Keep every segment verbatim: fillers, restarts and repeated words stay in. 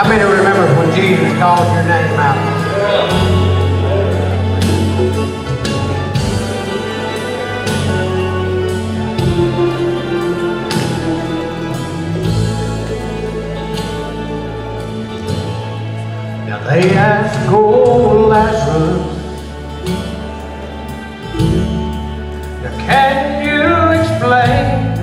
How many remember when Jesus called your name out? Now they asked old Lazarus, now can you explain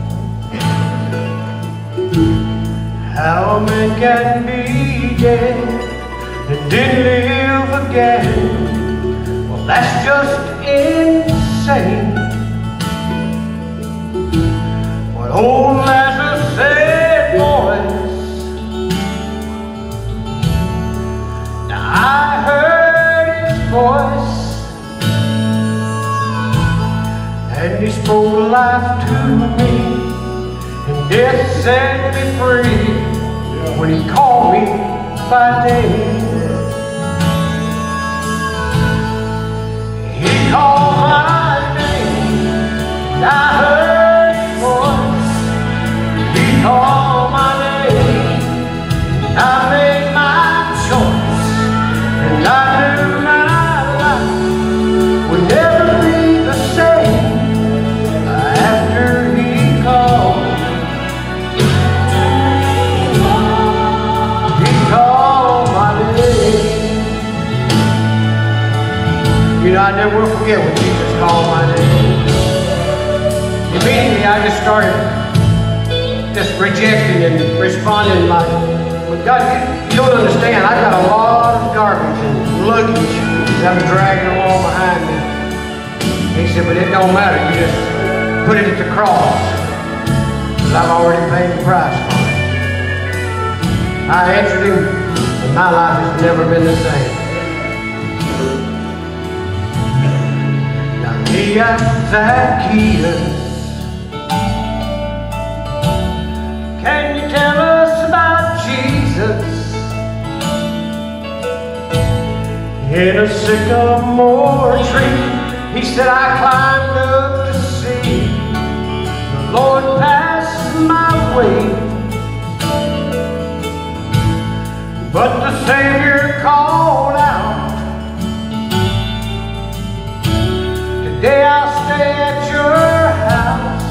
how a man can be dead and then live again? Well, that's just insane. What old Lazarus said, boys, now I heard his voice, and he spoke life to me, and death set me free when he called me by name. He called my name, and I heard his voice. He called my name, and I made my choice, and I knew my life would never be the same after he called. You know, I never will forget when Jesus called my name. Immediately I just started just rejecting and responding like, well, God, you, you don't understand. I've got a lot of garbage and luggage that I'm dragging along behind me. He said, but it don't matter. You just put it at the cross, because I've already paid the price for it. I answered him, and my life has never been the same. He asked Zacchaeus, can you tell us about Jesus? In a sycamore tree, he said, I climbed up to see the Lord pass my way, but the Savior called out, today I'll stay at your house.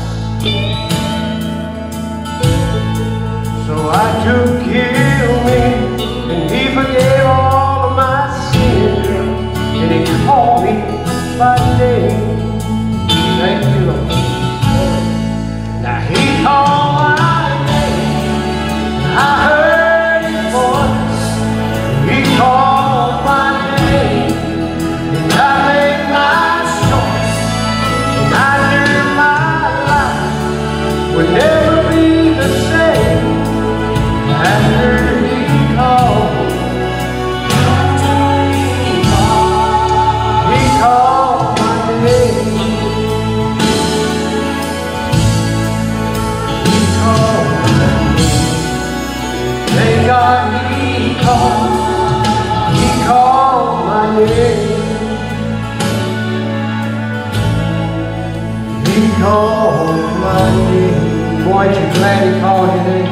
So I took him in, and he forgave all of my sins, and he called me by name. Thank you, Lord. Now he called my name, I heard his voice. He called my name, and I made my would never be the same after he called. He called my name. He called my name. Thank God he called. He called my name. He called my name. Boy, aren't you glad he called your name?